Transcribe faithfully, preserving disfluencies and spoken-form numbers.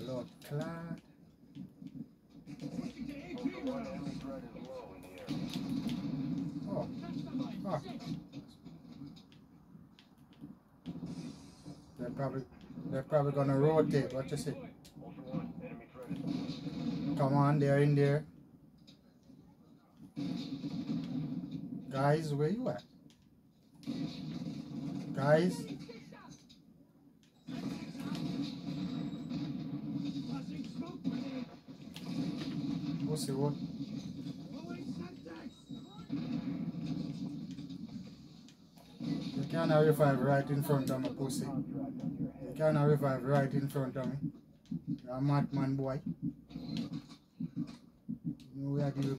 blood clot. Oh. Oh. They're probably they're probably gonna rotate. What you say? Come on, they're in there. Guys, where you at? Guys? Pussy, what? You cannot revive right in front of me, pussy. You cannot revive right in front of me. You're a madman, boy. You know we are